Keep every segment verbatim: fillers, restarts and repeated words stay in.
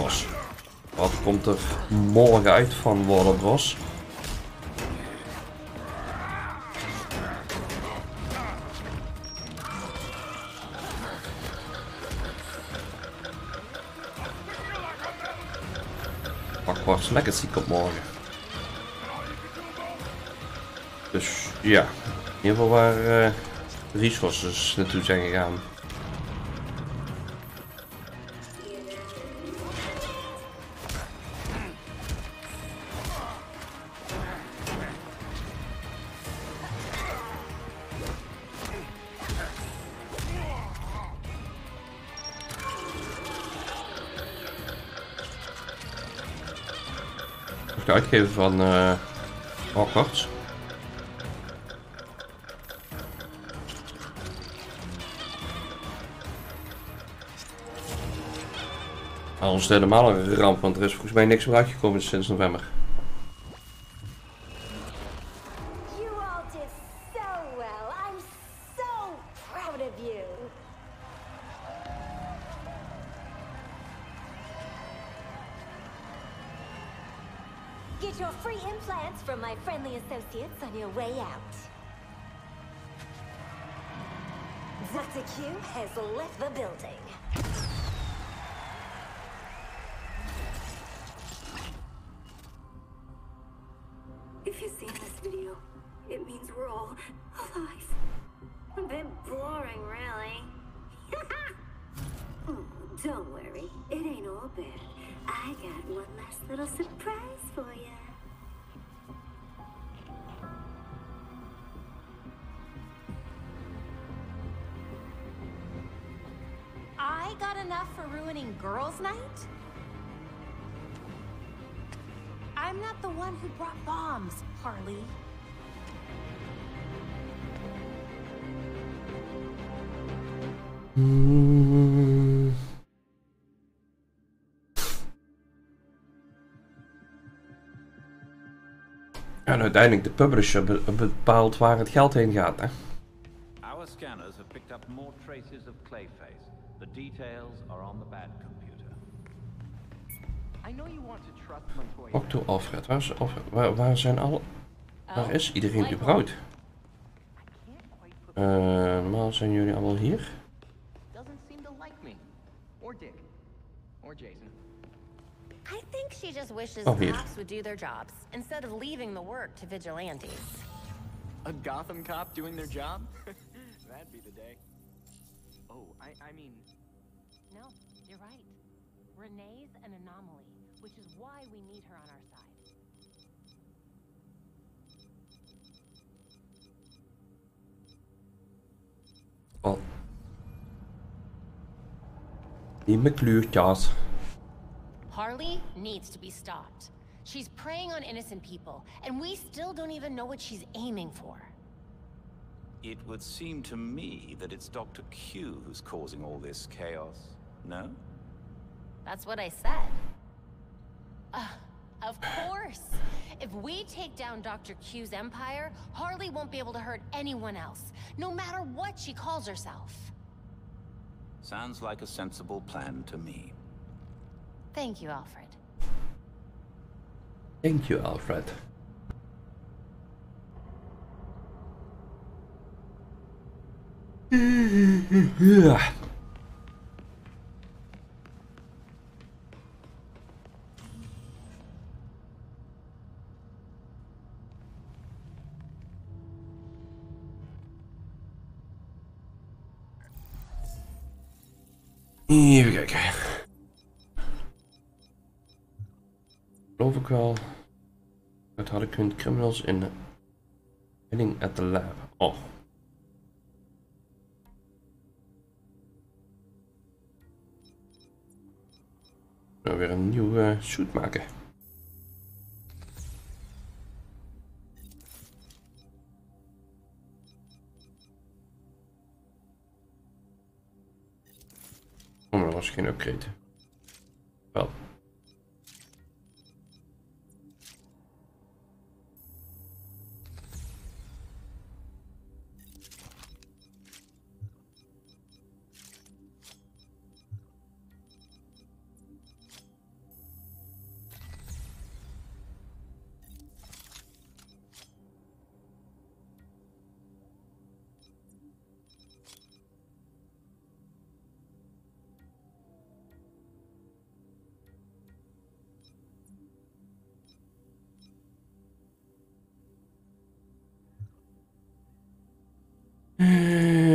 Bros. Wat komt er morgen uit van Warner Bros? Hogwarts Legacy komt morgen. Dus ja, in ieder geval waar uh, de resources naartoe zijn gegaan. De uitgever van uh, Hogwarts. Alles is helemaal een ramp, want er is volgens mij niks meer uitgekomen sinds november. Get your free implants from my friendly associates on your way out. Doctor Q has left the building. If you've seen this video, it means we're all alive. A bit boring, really. Oh, don't worry, it ain't all bad. I got one last little surprise for you. I got enough for ruining girls' night? I'm not the one who brought bombs, Harley. Mm. En uiteindelijk de publisher be bepaalt waar het geld heen gaat, hè? Our scanners have picked up more traces of Clayface. The details are on the bad computer. I know you want to trust Montoya. Octo Alfred, waar, is Alfred? Waar, waar zijn alle... Waar is iedereen überhaupt? Uh, normaal zijn jullie allemaal hier? Doesn't seem to like me. Or Dick. Or Jason. I think she just wishes Oh, hier. cops would do their jobs instead of leaving the work to vigilantes. A Gotham cop doing their job? That'd be the day. Oh, I, I mean... No, you're right. Renee's an anomaly, which is why we need her on our side. Oh. Die McCluurtjas. Harley needs to be stopped. She's preying on innocent people, and we still don't even know what she's aiming for. It would seem to me that it's Doctor Q who's causing all this chaos, no? That's what I said. Uh, of course. If we take down Doctor Q's empire, Harley won't be able to hurt anyone else, no matter what she calls herself. Sounds like a sensible plan to me. Thank you, Alfred. Thank you, Alfred. Ja. Even kijken. Geloof ik wel. Dat had ik hun criminals in heading at the lab. Oh. Nou, weer een nieuwe uh, suit maken. Oh, maar dat was geen upgrade. Wel.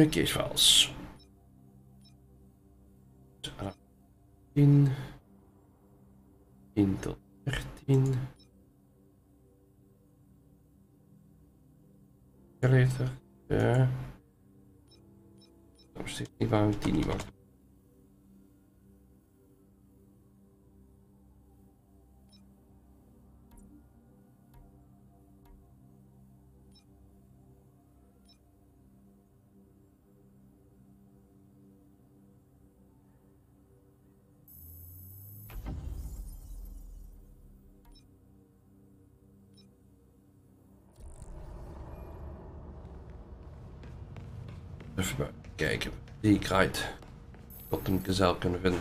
Uh, case files. tien. tien tot dertien. Later. Ja. Dat is niet waarom ik die niet mag. Even kijken, die ik right tot een gezel kunnen vinden.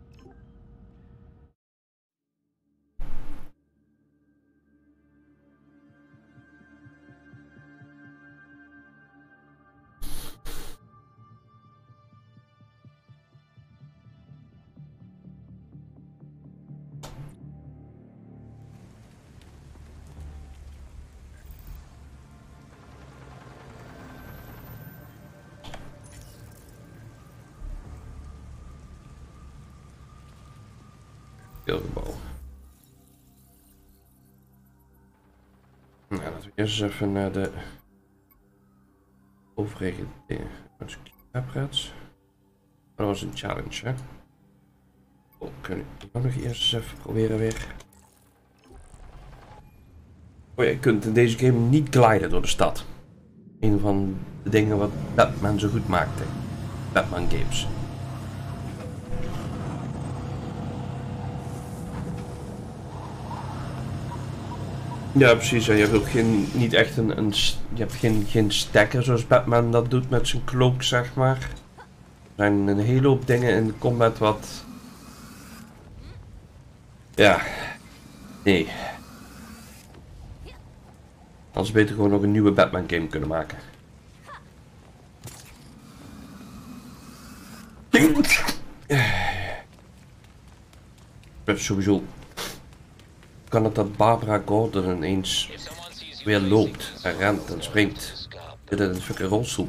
Gebouw. Nou, laten we eerst eens even naar de overige apparaat. Dat was een challenge, hè? Oh, kunnen we nog eerst eens even proberen weer. Oh ja, je kunt in deze game niet gliden door de stad. Een van de dingen wat Batman zo goed maakte. Batman games. Ja, precies. Je hebt ook geen, niet echt een, een je hebt geen, geen stekker zoals Batman dat doet met zijn cloak, zeg maar. Er zijn een hele hoop dingen in de combat wat... Ja. Nee. Als beter gewoon nog een nieuwe Batman game kunnen maken. Sowieso kan het dat Barbara Gordon ineens weer loopt en rent en springt. Dit is een fucking rolstoel.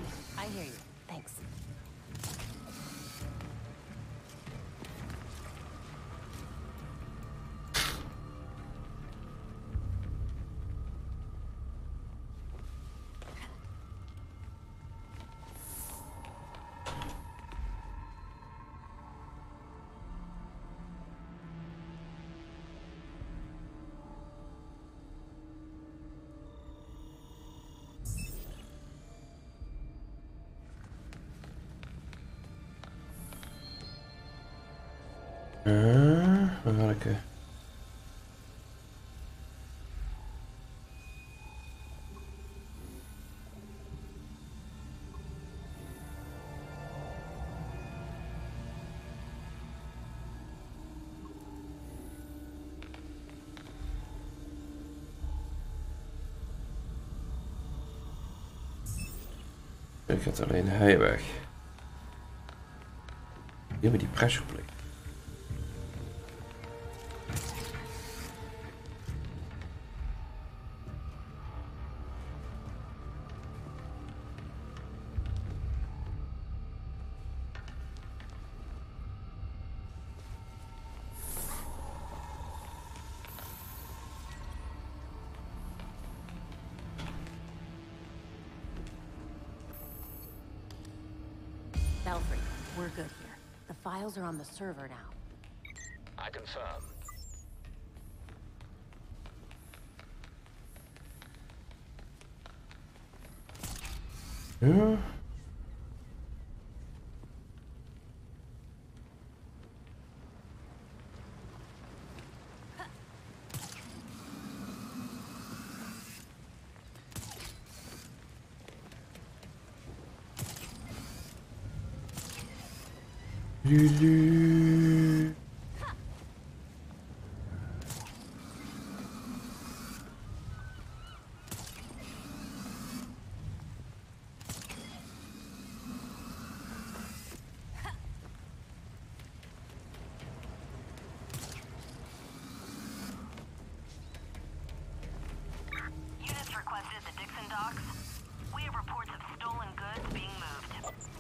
Uh, waar ga ik? Ik ga alleen hij weg. Hier hebben die pressure plate. Belfry, we're good here. The files are on the server now. I confirm. Ja. Lulu. Units requested at the Dixon docks. We have reports of stolen goods being moved.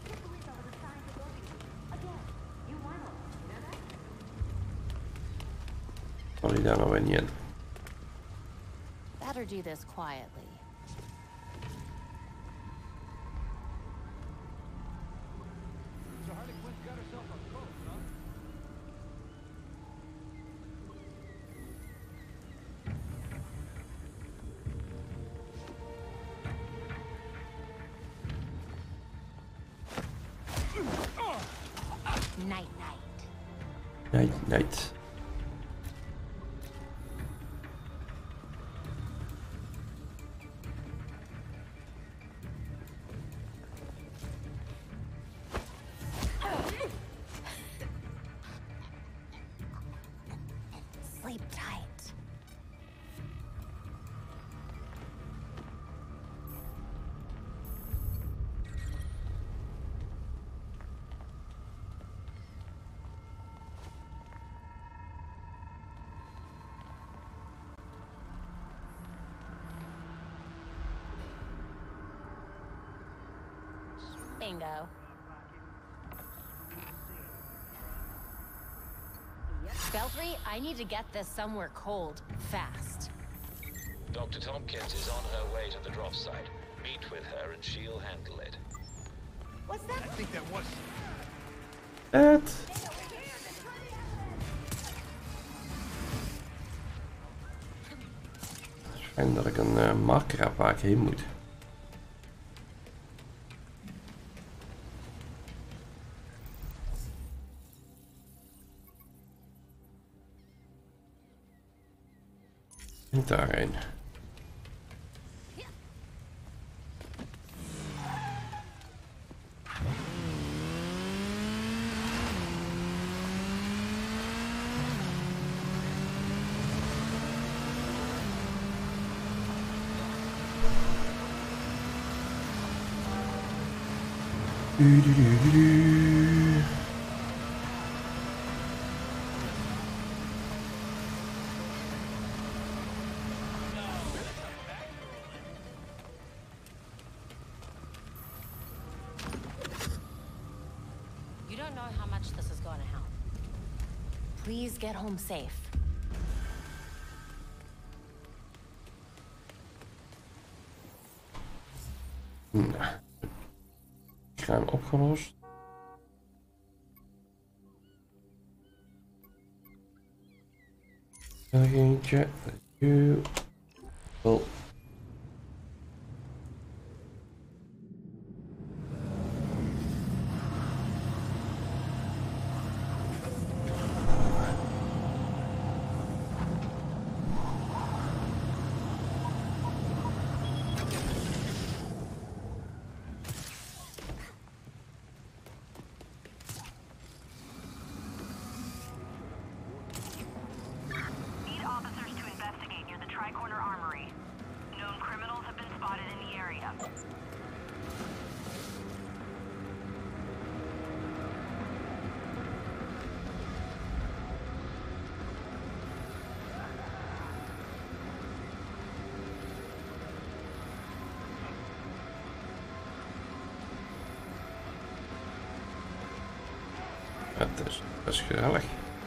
Val je daar nou weer niet in. Better do this quietly. Night, night. Night, night. Sleep tight. Bingo. Belfry, I need to get this somewhere cold, fast. Doctor Tompkins is on her way to the drop site. Meet with her and she'll handle it. What's that? I think that was... Het. Fijn dat ik een uh, marker heb waar ik heen moet. En daarheen. Du, du, du, du, du. You don't know how much this is going to help. Please get home safe. Nou, kraan opgelost. Nog eentje. Wel. Need officers to investigate near the Tricorner Armory. Known criminals have been spotted in the area. Het is best gezellig.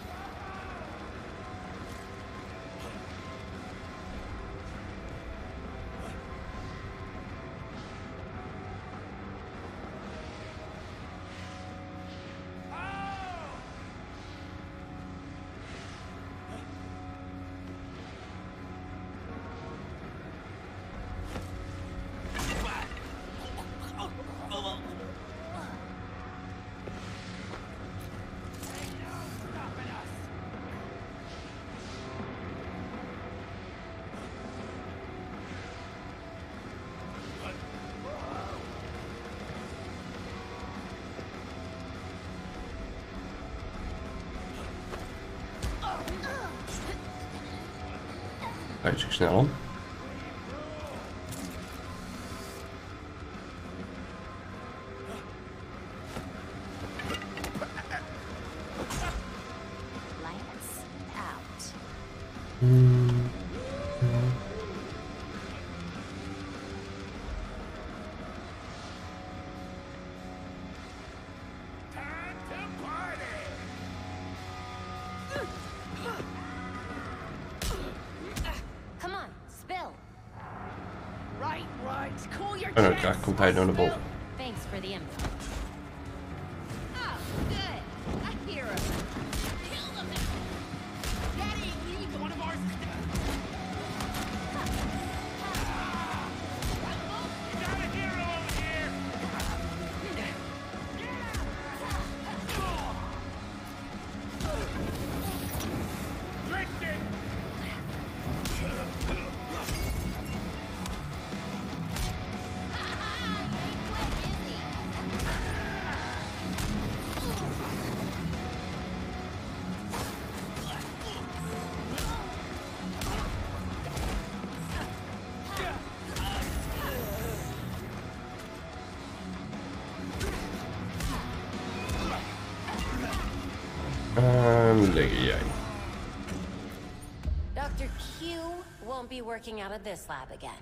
Uit zich snel om. Lights out. Hmm. Time to party! En dan krijg, komt hij naar boven. Thanks for the info. Oh, good. I hear him. Kill them. Daddy, he's one of ours. You got a hero over here. En liggen jij. Doctor Q won't be working out of this lab again.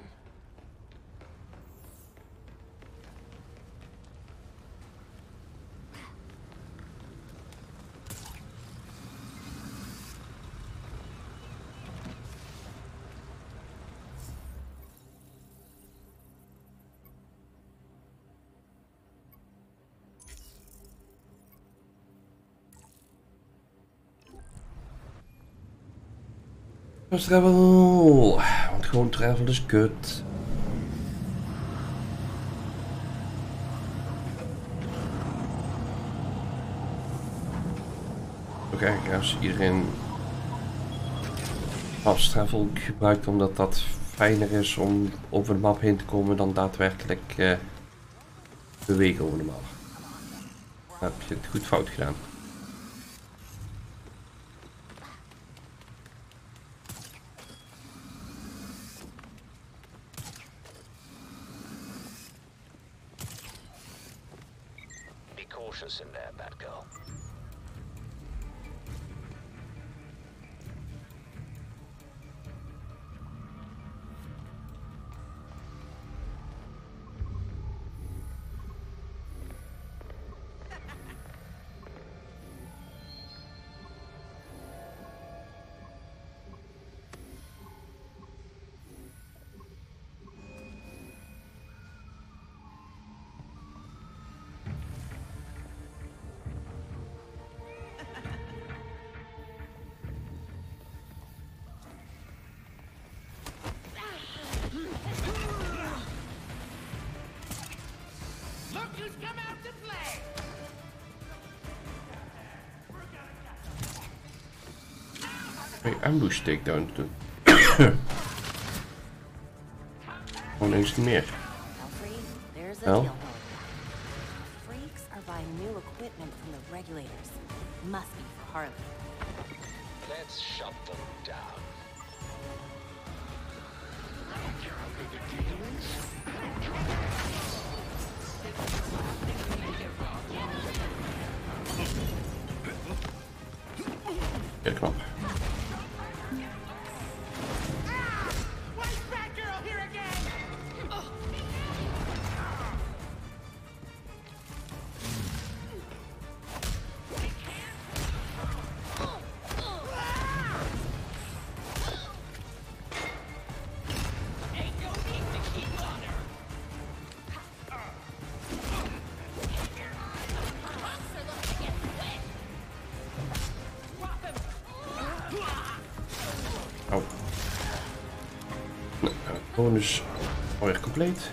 Fast travel. Want gewoon travel is kut. Oké, okay, als iedereen fast travel gebruikt omdat dat fijner is om over de map heen te komen dan daadwerkelijk uh, bewegen over de map. Dan heb je het goed fout gedaan. In there, bad girl. Hey, ambush takedown te doen. Gewoon eens niet meer. Wel? Freaks are buying new equipment from the regulators. Must be for Harley. Let's shut them down. Get knop. Oh. Nou, bonus alweer compleet.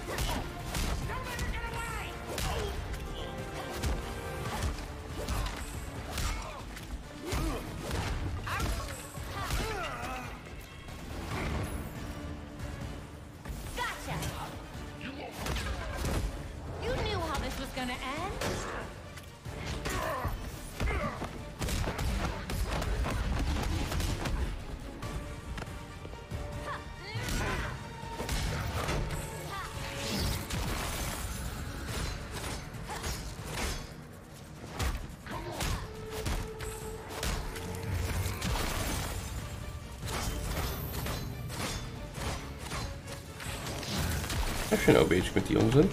Heb je nou bezig met die onzin?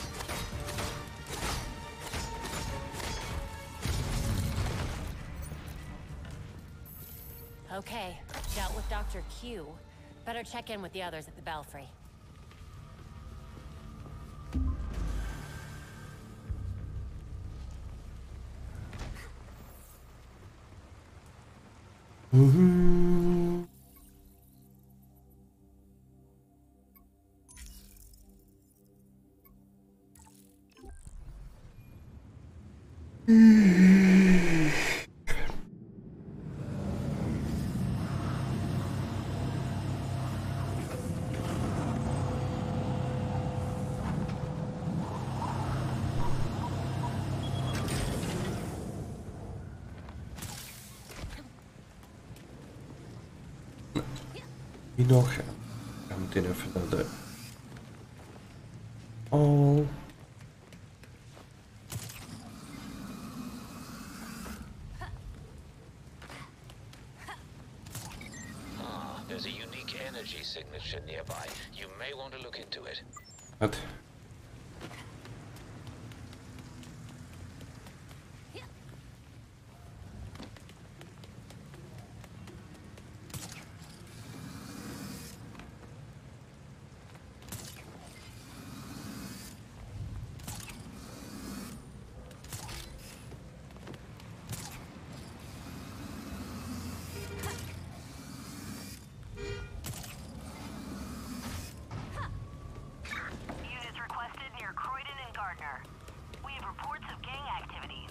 Okay, dealt with Doctor Q. Better check in with the others at the Belfry. Mm-hmm. Hier nog. We moeten even naar de all. Ah, there's a unique energy signature nearby. You may want to look into it. Wat? Units requested near Croydon and Gardner. We have reports of gang activity.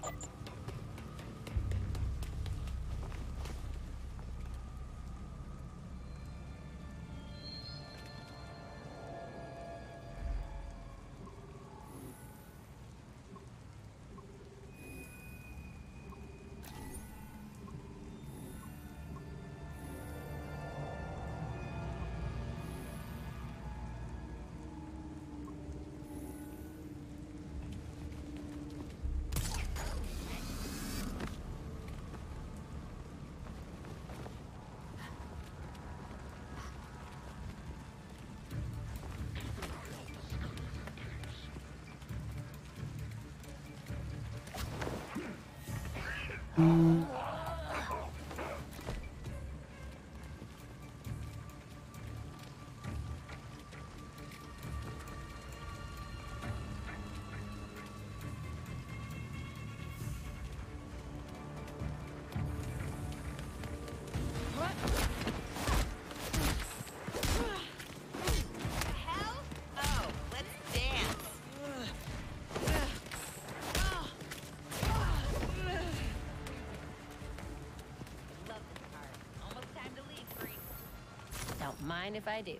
Don't mind if I do.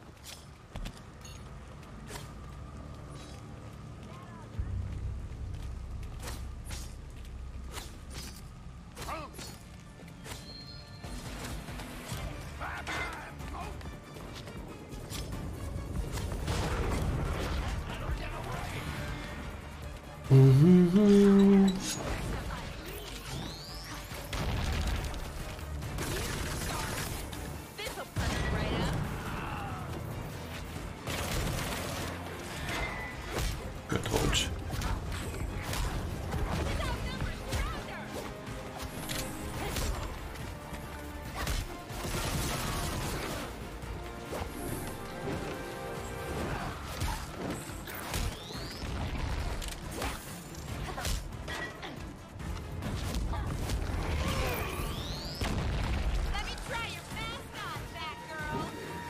Mm-hmm. This'll punch it right up. Good launch. Let me try your mascot, Batgirl.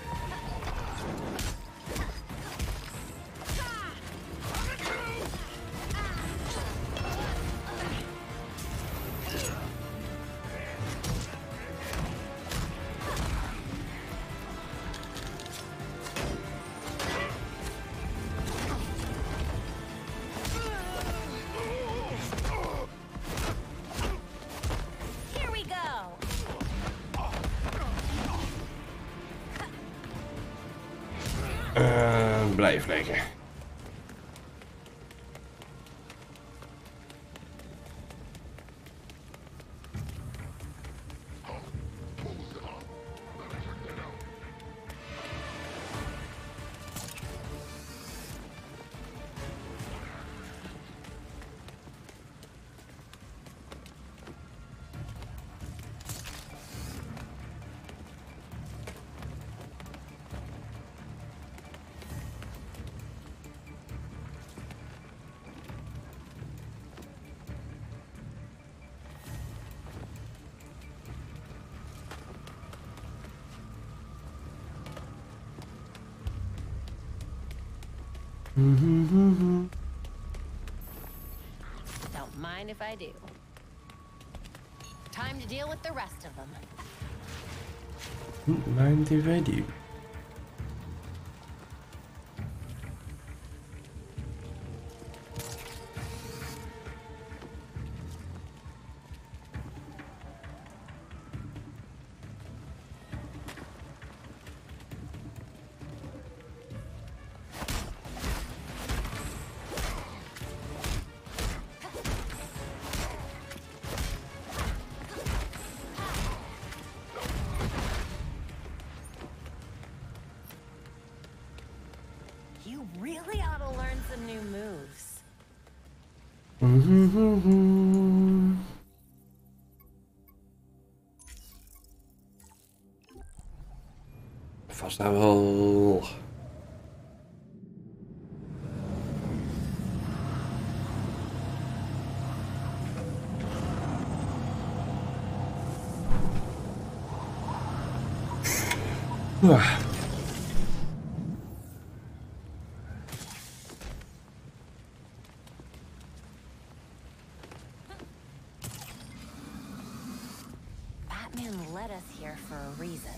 Here we go. Uh, blijf liggen. Mm-hmm. Don't mind if I do. Time to deal with the rest of them. Don't mind if I do. You really ought to learn some new moves. Mm-hmm. Vast nou wel. Ah. Batman led us here for a reason.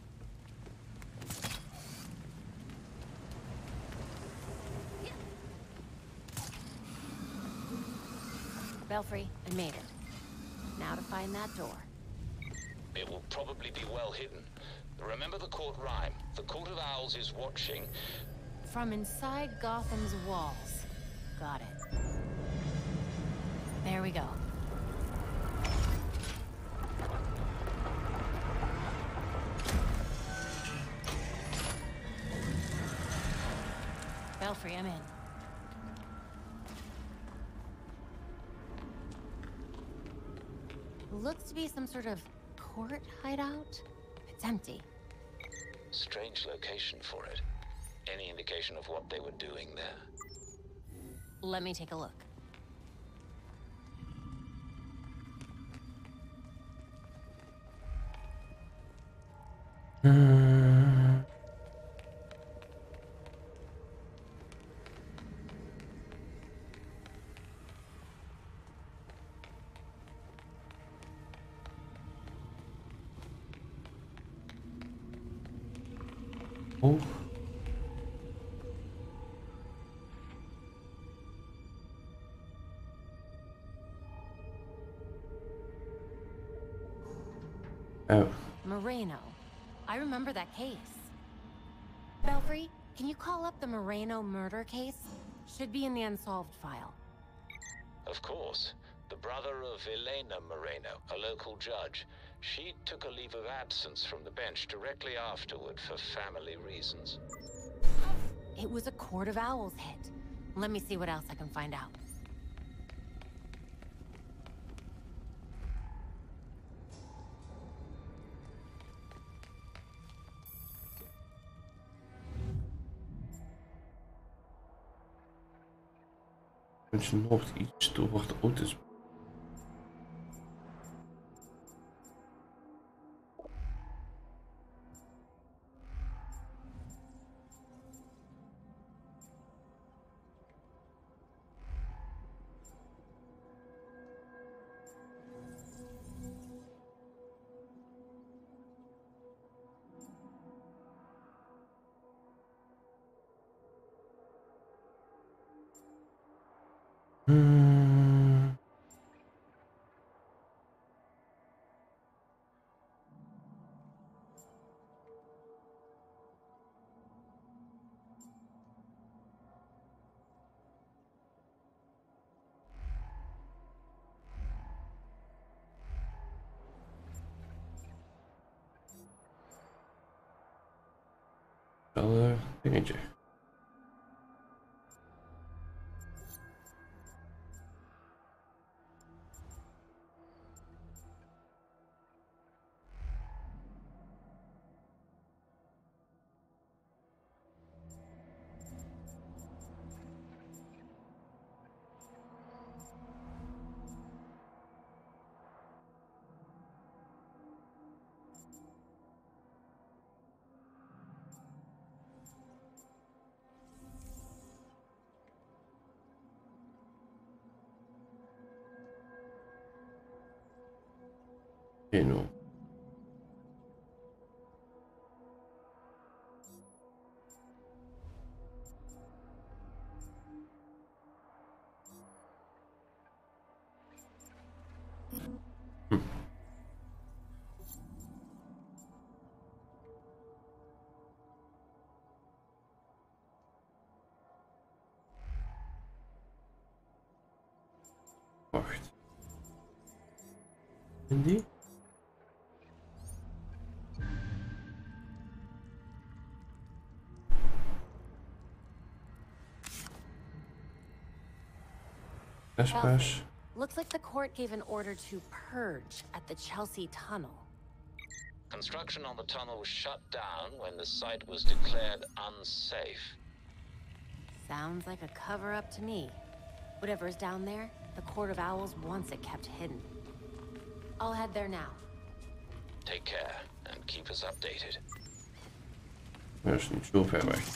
Belfry, I made it. Now to find that door. It will probably be well hidden. Remember the court rhyme. The Court of Owls is watching. From inside Gotham's walls. Got it. There we go. Belfry, I'm in. Looks to be some sort of court hideout. It's empty. Strange location for it. Any indication of what they were doing there? Let me take a look. Uh, oh. Oh. Moreno. I remember that case. Belfry, can you call up the Moreno murder case? Should be in the unsolved file. Of course. The brother of Elena Moreno, a local judge. She took a leave of absence from the bench directly afterward for family reasons. It was a Court of Owls hit. Let me see what else I can find out. Er is nog iets door wat auto's. Hmm. Wel een dingetje. You know. Wacht. En die? Espas. Looks like the court gave an order to purge at the Chelsea Tunnel. Construction on the tunnel was shut down when the site was declared unsafe. Sounds like a cover-up to me. Whatever's down there, the Court of Owls wants it kept hidden. I'll head there now. Take care and keep us updated. Dat is niet zo ver weg.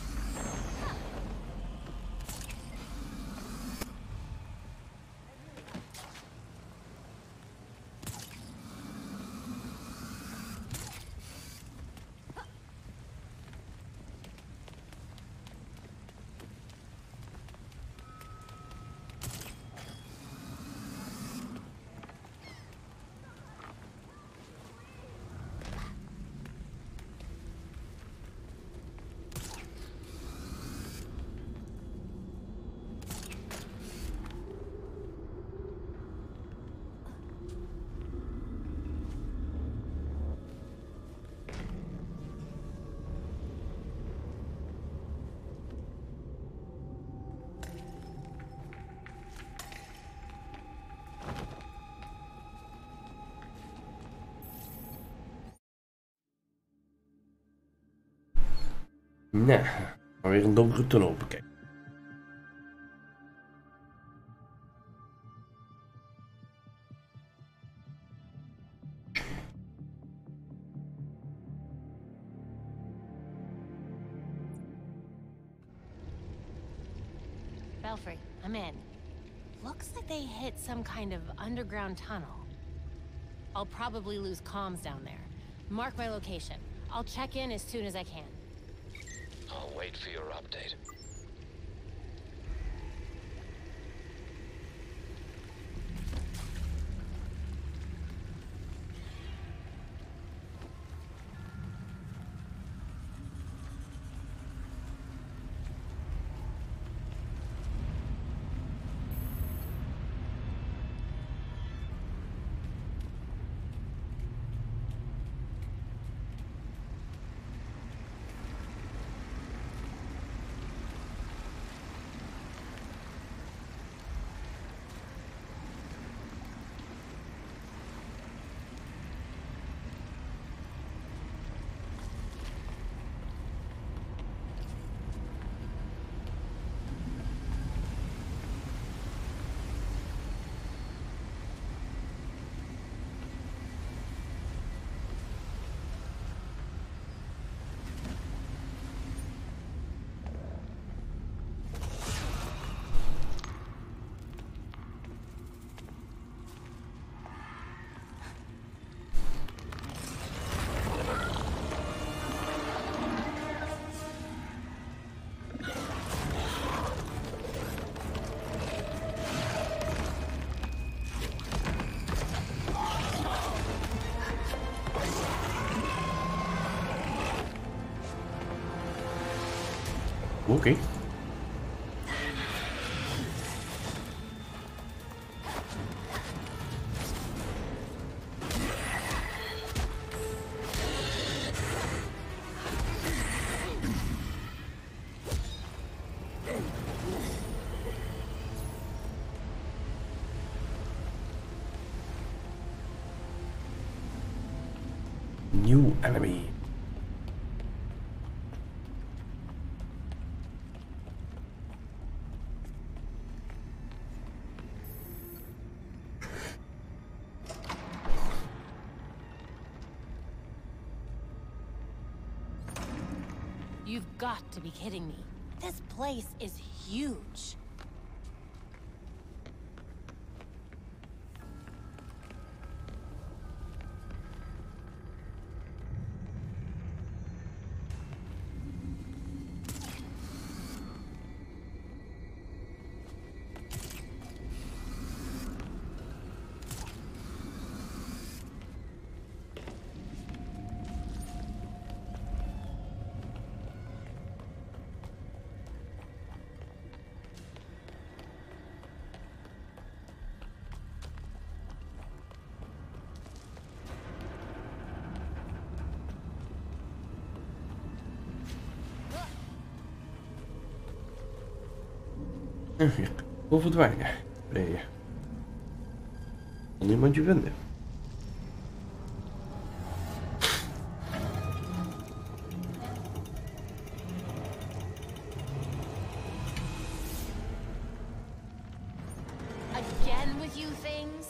Nee, maar weer een donkere tunnel bekijken. Belfry, I'm in. Looks like they hit some kind of underground tunnel. I'll probably lose comms down there. Mark my location. I'll check in as soon as I can. I'll wait for your update. Okay. New enemy. You've got to be kidding me. This place is huge. Hoe verdwijnen? Nee. Kan niemand je vinden. Again with you things?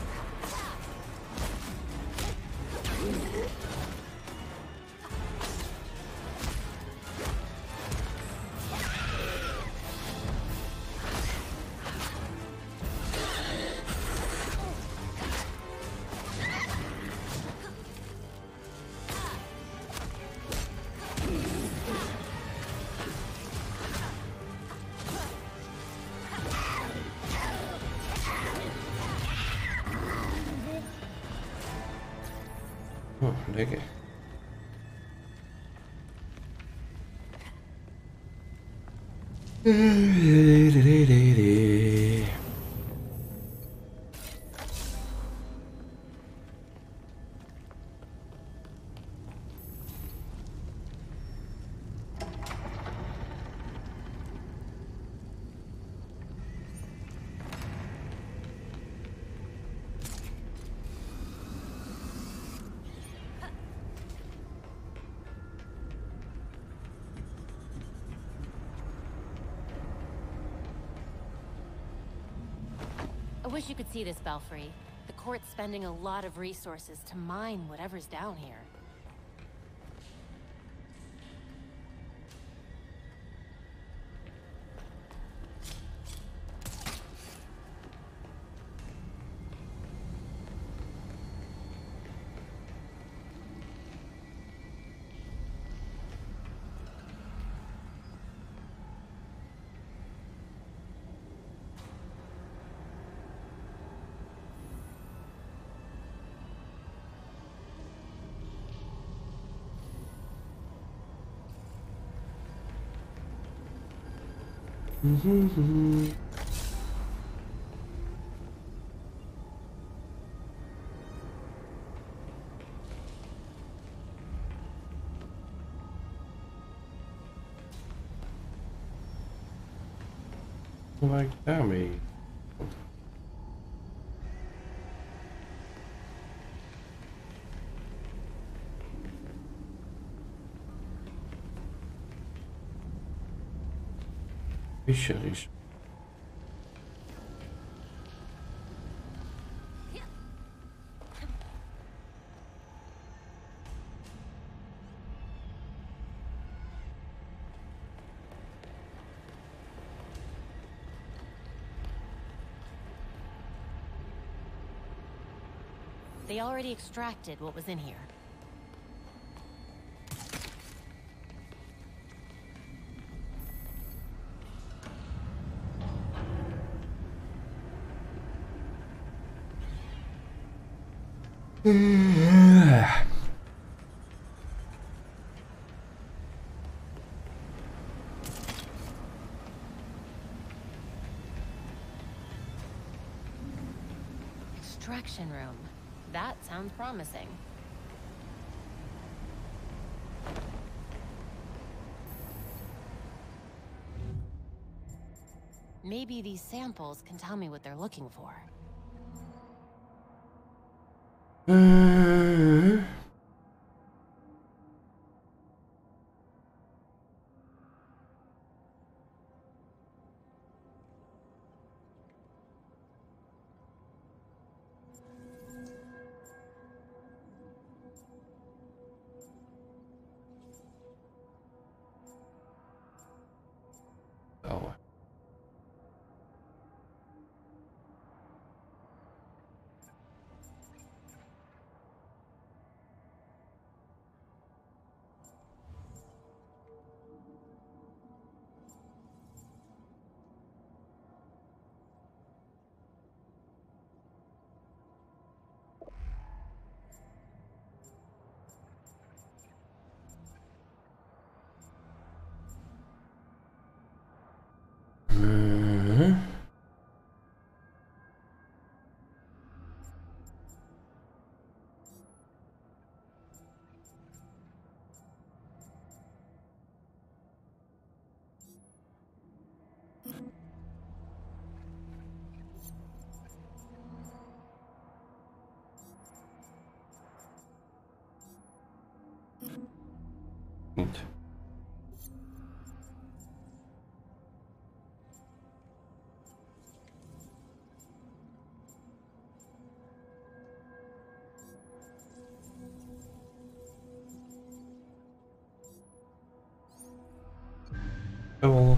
Oh, lekker. I wish you could see this belfry. The court's spending a lot of resources to mine whatever's down here. Mm-hmm. Like daarmee. Fisheries. They already extracted what was in here. Extraction room. That sounds promising. Maybe these samples can tell me what they're looking for. Uh... Oh. Niet. Oh.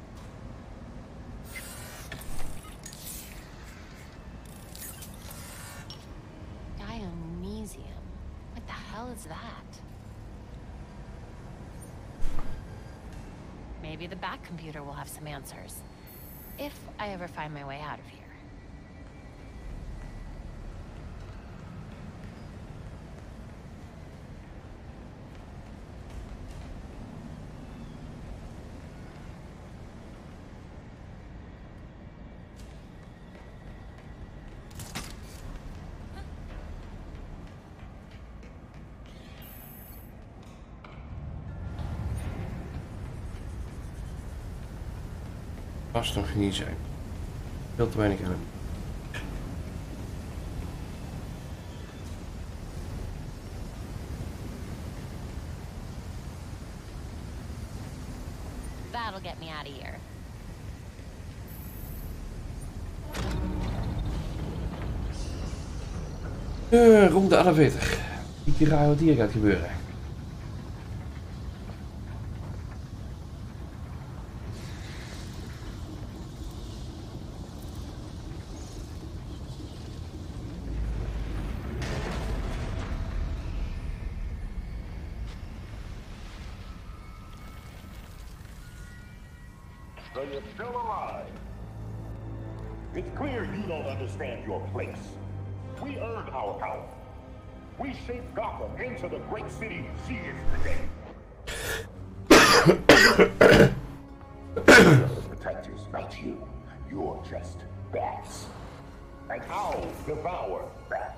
Dionysium. What the hell is that? Maybe the back computer will have some answers. If I ever find my way out of here. Vast nog niet zijn. Veel te weinig aan. That'll get me out of here. Uh, rond de elevator. Ik raar wat hier gaat gebeuren. So you're still alive. It's clear you don't understand your place. We earned our power. We shaped Gotham into the great city she is today. We're the protectors, not you. You're just bats. And I'll devour bats.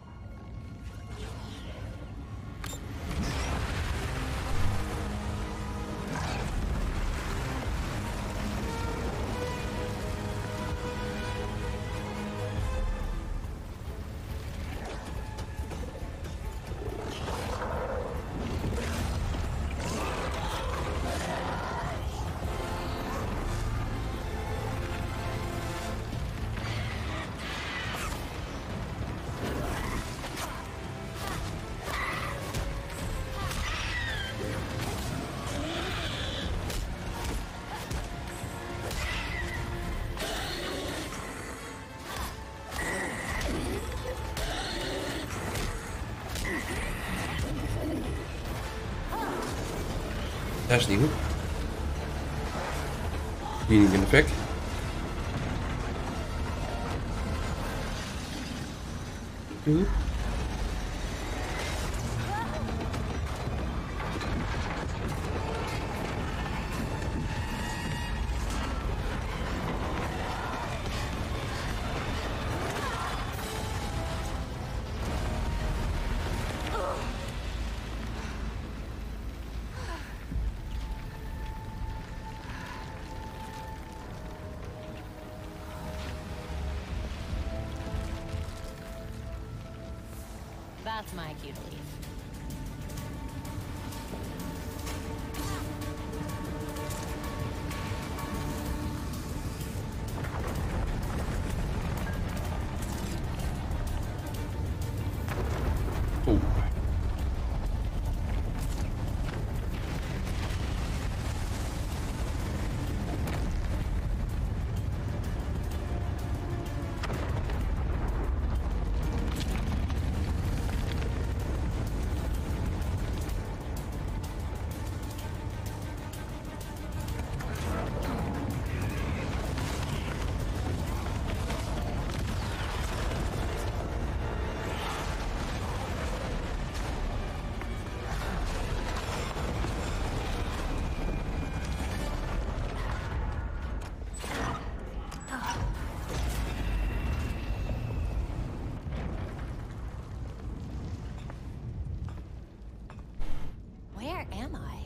Dat is niet goed. Hier niet in effect. Goed. That's my cue to leave. Oeh. Where am I?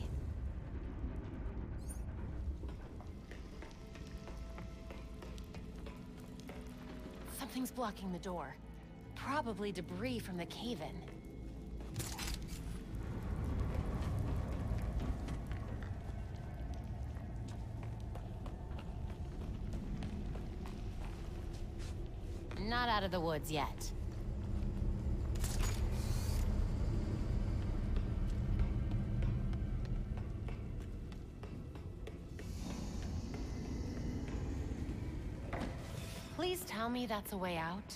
Something's blocking the door. Probably debris from the cave-in. not out of the woods yet. Please tell me that's a way out.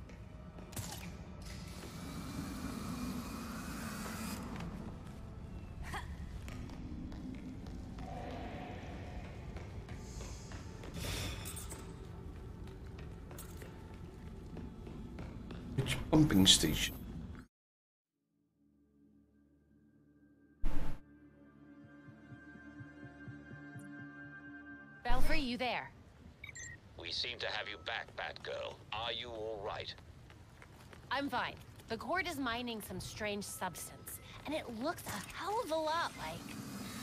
Which pumping station? Belfry, you there? We seem to have you back, Batgirl. Are you all right? I'm fine. The Court is mining some strange substance, and it looks a hell of a lot like...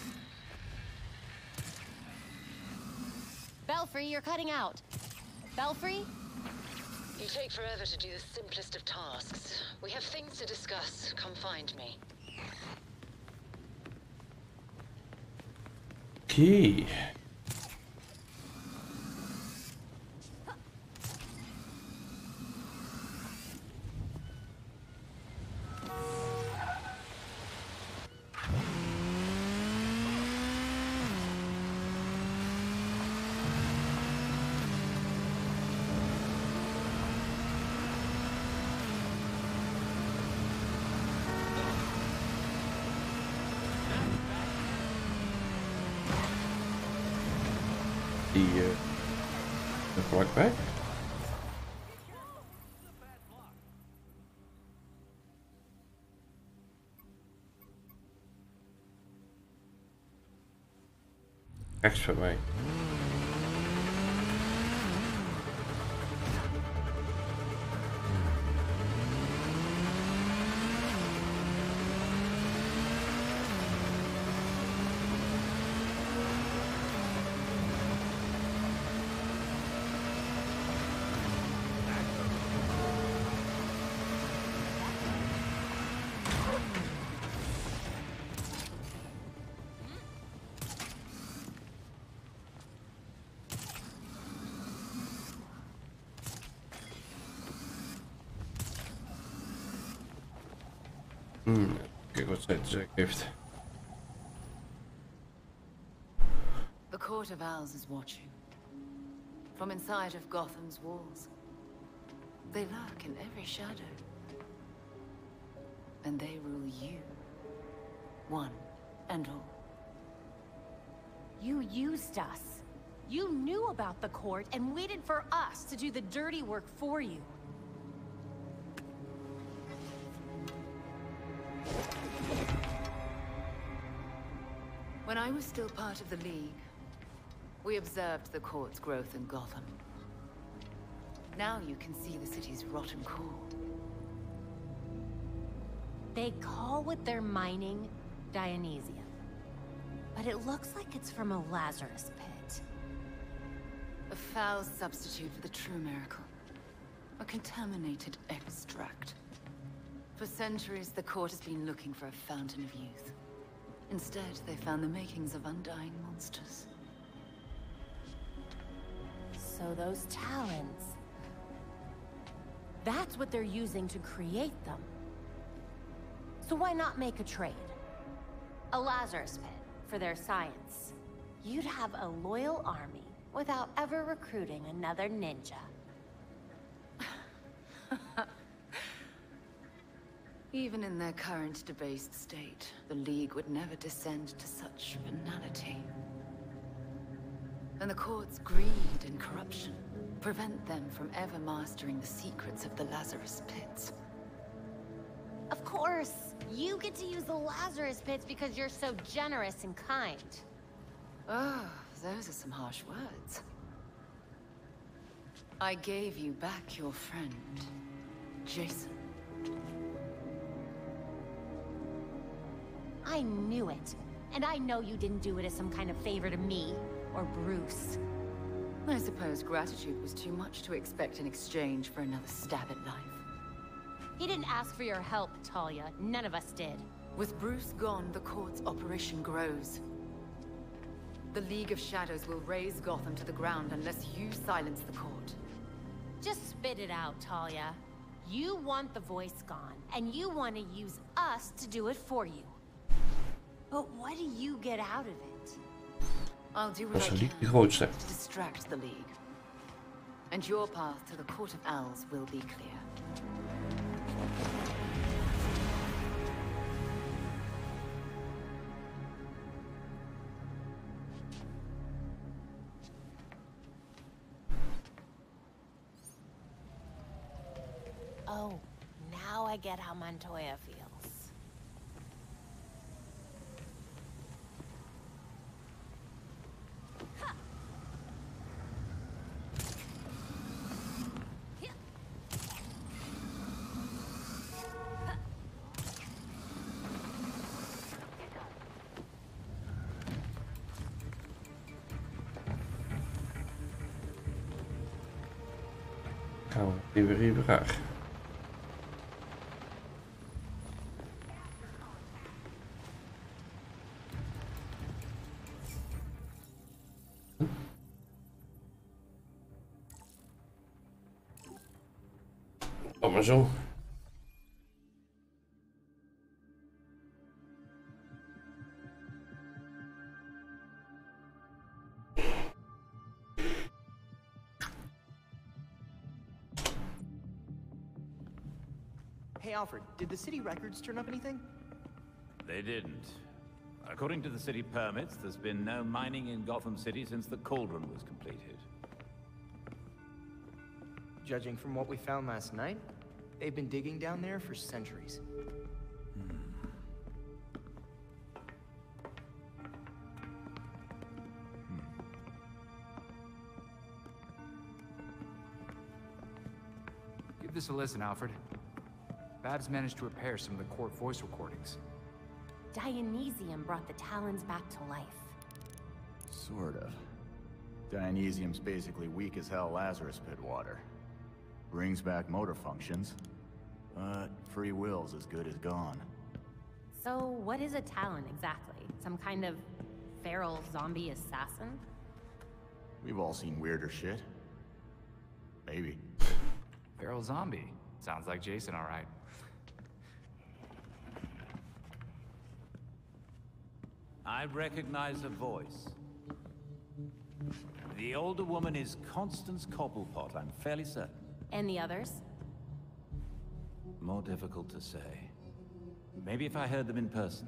Belfry, you're cutting out. Belfry? You take forever to do the simplest of tasks. We have things to discuss. Come find me. Okay. The uh, the block back. Rechts van mij. Hmm, kijk wat zij te zeggen heeft. The Court of Owls is watching. From inside of Gotham's walls. They lurk in every shadow. And they rule you. One and all. You used us. You knew about the Court and waited for us to do the dirty work for you. When I was still part of the League, we observed the Court's growth in Gotham. Now you can see the city's rotten core. They call what they're mining Dionysium. But it looks like it's from a Lazarus pit. A foul substitute for the true miracle. A contaminated extract. For centuries, the Court has been looking for a fountain of youth. Instead, they found the makings of undying monsters. So those talons... That's what they're using to create them. So why not make a trade? A Lazarus pit for their science. You'd have a loyal army without ever recruiting another ninja. Even in their current debased state, the League would never descend to such banality. And the Court's greed and corruption prevent them from ever mastering the secrets of the Lazarus Pits. Of course, you get to use the Lazarus Pits because you're so generous and kind. Oh, those are some harsh words. I gave you back your friend, Jason. I knew it. And I know you didn't do it as some kind of favor to me, or Bruce. I suppose gratitude was too much to expect in exchange for another stab at life. He didn't ask for your help, Talia. None of us did. With Bruce gone, the Court's operation grows. The League of Shadows will raze Gotham to the ground unless you silence the Court. Just spit it out, Talia. You want the voice gone, and you want to use us to do it for you. But what do you get out of it? I'll do what Dat I is can niet de grootste. to distract the League. And your path to the Court of Owls will be clear. Oh, now I get how Montoya feels. Gaan we weer hier graag. Kom maar zo. Hey, Alfred, did the city records turn up anything? They didn't. According to the city permits, there's been no mining in Gotham City since the Cauldron was completed. Judging from what we found last night, they've been digging down there for centuries. Give this a listen, Alfred. Babs managed to repair some of the court voice recordings. Dionysium brought the Talons back to life. Sort of. Dionysium's basically weak as hell Lazarus Pit water. Brings back motor functions, but free will's as good as gone. So, what is a Talon exactly? Some kind of feral zombie assassin? We've all seen weirder shit. Maybe. Feral zombie. Sounds like Jason, all right. I recognize a voice. The older woman is Constance Cobblepot, I'm fairly certain. And the others? More difficult to say. Maybe if I heard them in person.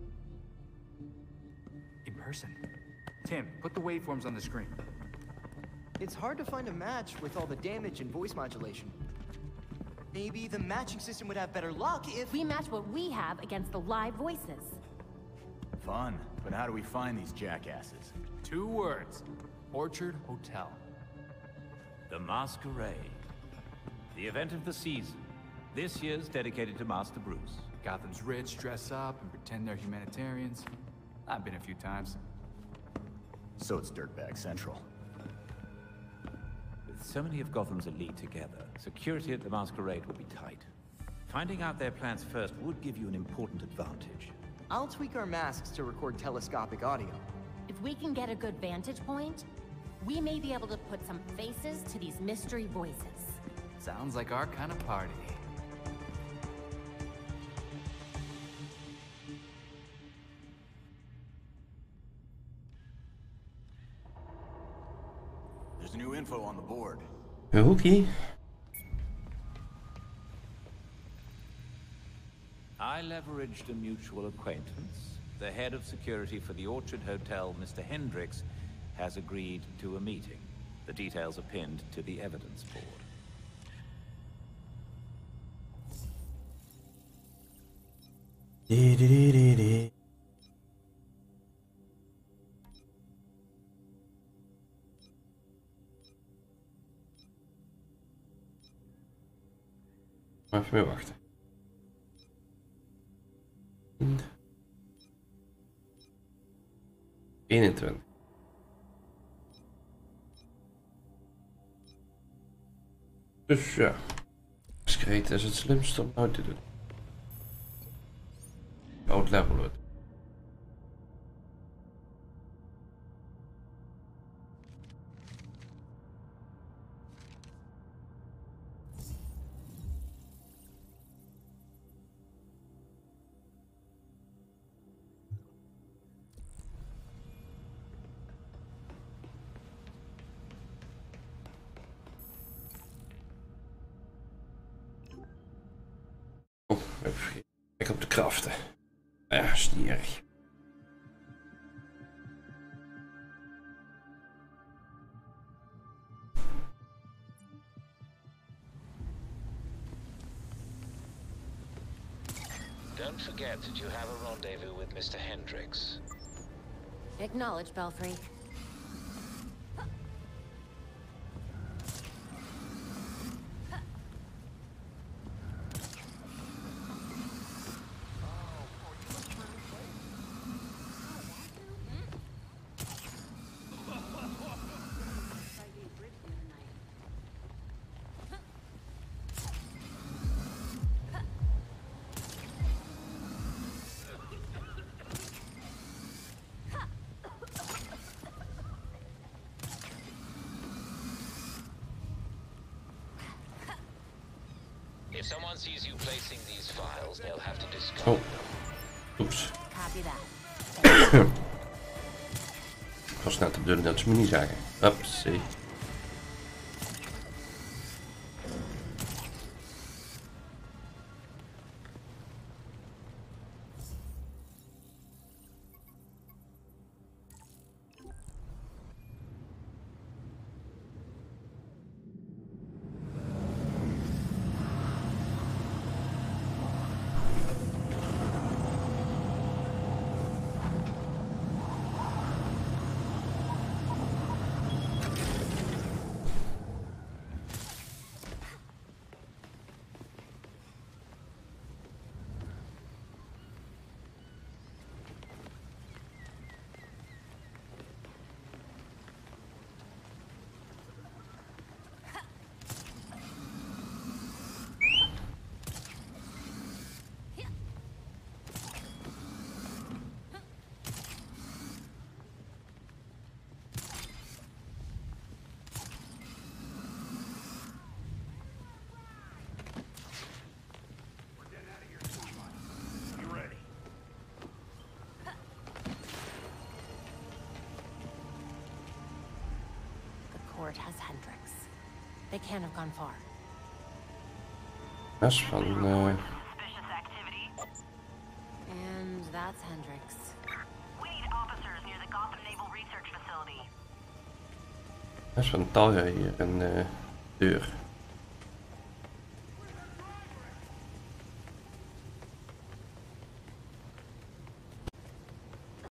In person? Tim, put the waveforms on the screen. It's hard to find a match with all the damage and voice modulation. Maybe the matching system would have better luck if... We match what we have against the live voices. Fun, but how do we find these jackasses? Two words. Orchard Hotel. The Masquerade. The event of the season. This year's dedicated to Master Bruce. Gotham's rich dress up and pretend they're humanitarians. I've been a few times. So it's Dirtbag Central. With so many of Gotham's elite together, security at the Masquerade will be tight. Finding out their plans first would give you an important advantage. I'll tweak our masks to record telescopic audio. If we can get a good vantage point, we may be able to put some faces to these mystery voices. Sounds like our kind of party. There's new info on the board. Okay. I leveraged a mutual acquaintance. The head of security for the Orchard Hotel, Mister Hendricks, has agreed to a meeting. The details are pinned to the evidence board. Dee, dee, dee, dee, dee. Maar even mee wachten. eenentwintig. Dus ja, Masquerade is het slimste om nou te doen. Oud level het. craften. Ja, is niet erg. Don't forget that you have a rendezvous with Mister Hendricks. Acknowledge, Belfry. If someone sees you placing these files, they'll have to discard Oh. them. Oeps. Copy that. Ik was net de bedoeling dat ze me niet zagen. Upsie. Court has Hendricks. They can't have gone far. Dat is van... Uh... Suspicious activity. And that's Hendricks. We need officers near the Gotham Naval Research Facility. Dat is van Talia hier een uh, deur.